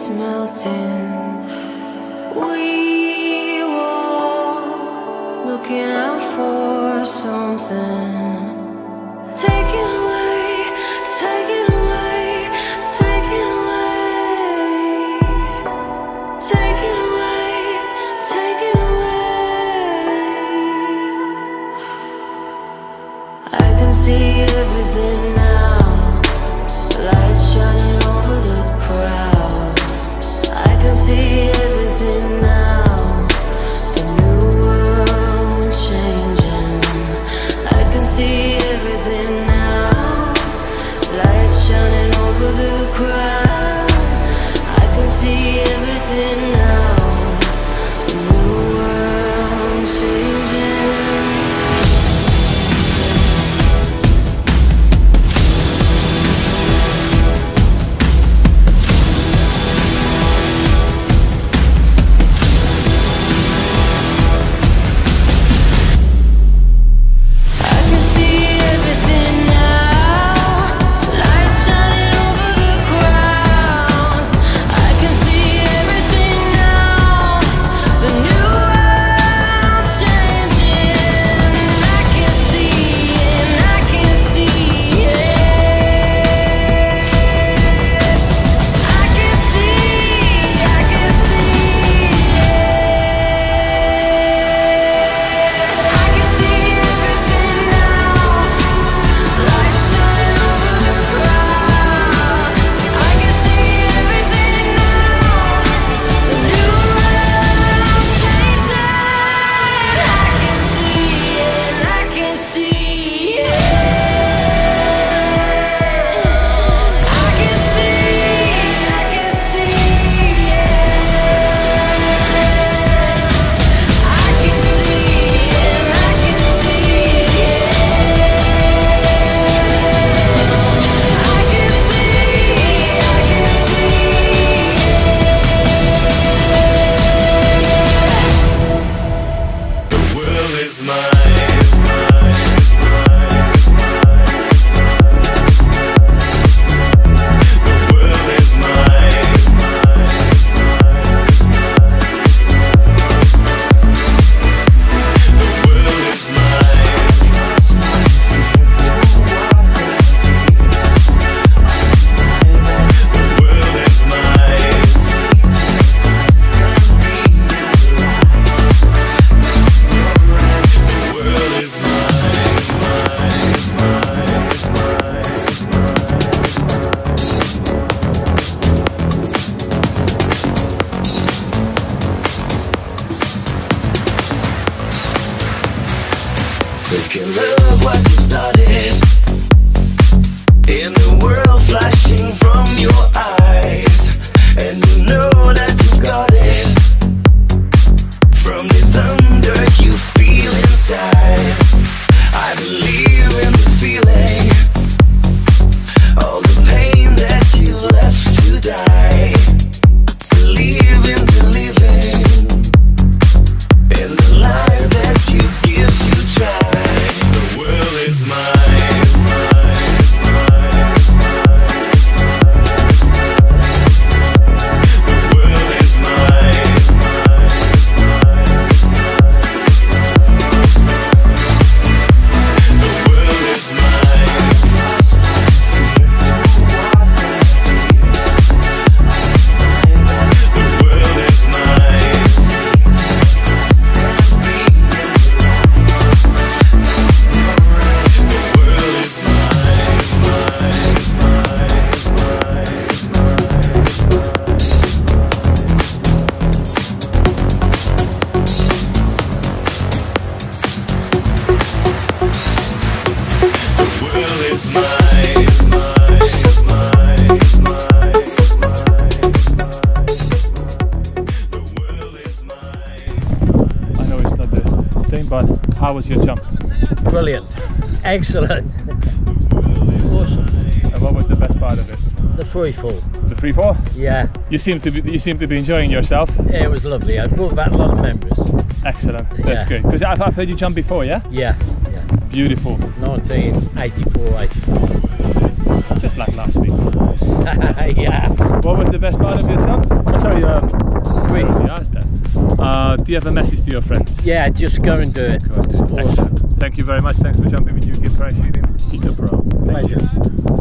is melting. We walk, looking out for something. Taking away, taking away, taking away, taking away, taking away. I can see everything now, light shining over the crowd. I can see everything now, the new world changing. I can see everything now, light shining over the crowd. I can see everything now, the new world changing. Take a look what you started, in the world flashing from your eyes, and you know that you've got it, from the thunder you feel inside. I believe in the feeling, all the pain that you left to die. Believe in the living, in the life that you give to try. The world is mine, mine, mine, mine. The world is mine, mine, mine. The world is mine. The world is mine. But how was your jump? Brilliant, excellent, awesome. And what was the best part of it? The free fall. The free fall? Yeah. You seem to be enjoying yourself. Yeah, it was lovely. I brought back a lot of memories. Excellent. That's good. Because I've heard you jump before, yeah? Yeah. Yeah. Beautiful. 1984, 85. Just like last week. Yeah. What was the best part of your jump? Oh, sorry, wait, you asked that. Do you have a message to your friends? Yeah, just go and do it. Good. Awesome. Excellent. Thank you very much. Thanks for jumping with UK Parasailing. Keep it pro. Thank you. Pleasure.